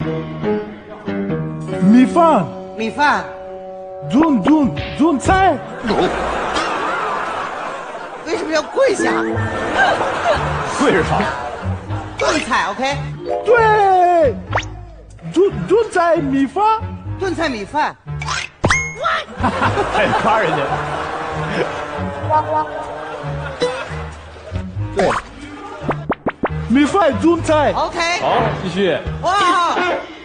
米饭。 米饭。 炖菜。 为什么要跪下？ 跪着啥？ 炖菜 OK。 对。炖菜米饭。 炖菜米饭。 还夸人家。对。 米饭炖菜。 OK。 好，继续。 哇。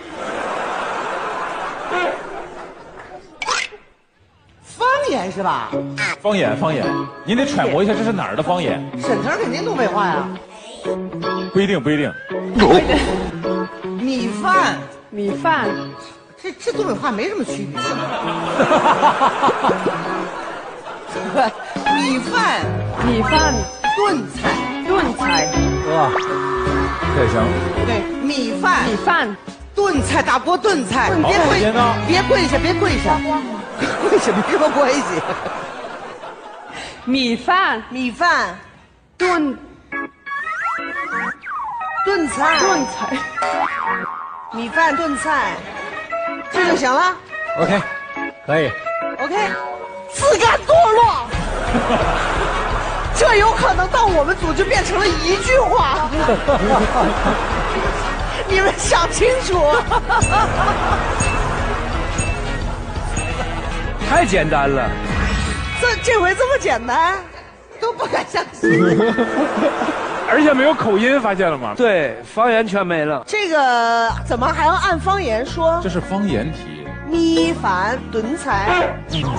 方言是吧？ 方言，您得揣摩一下这是哪儿的方言。 沈腾肯定东北话呀。 不一定。 米饭。这东北话没什么区别。米饭。炖菜。 哇，这也行。 对，米饭。炖菜，大锅炖菜。别跪下，跪下没什么关系。 米饭炖菜。米饭炖菜，这就行了。 OK， 可以。 OK， 自甘堕落。这有可能到我们组就变成了一句话。你们想清楚。 太简单了， 这回这么简单，都不敢相信。 而且没有口音，发现了吗？对，方言全没了。 这个怎么还要按方言说？ 这是方言题。 米饭炖菜。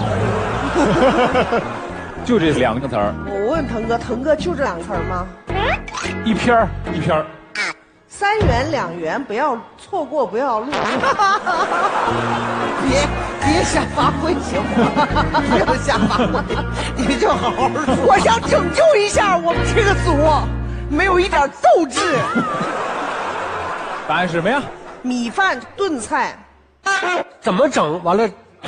就这2个词儿。 我问腾哥就这2个词儿吗？ 一篇儿。 3元2元，不要错过，不要录。别瞎发挥行吗？不要瞎发挥，你们就好好说。我想拯救一下我们这个组，没有一点斗志。 答案是什么呀？ 米饭炖菜。 怎么整？完了，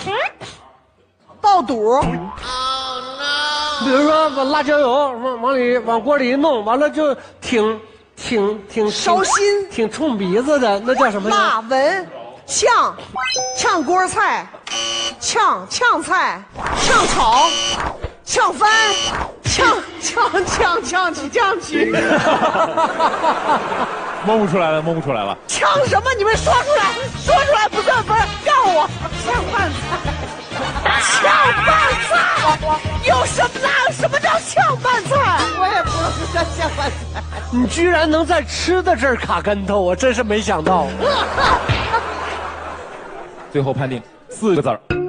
爆肚。 比如说把辣椒油往锅里一弄，完了就挺烧心， 挺冲鼻子的，那叫什么？ 辣闻炝锅菜，炝菜，炝炒，炝翻，炝起。 摸不出来了。 炝什么？你们说出来不算分，告我炝饭菜。有什么叫炝饭菜？我也不知道叫炝饭菜。 你居然能在吃的这儿卡跟头，我真是没想到。 最后判定4个字儿。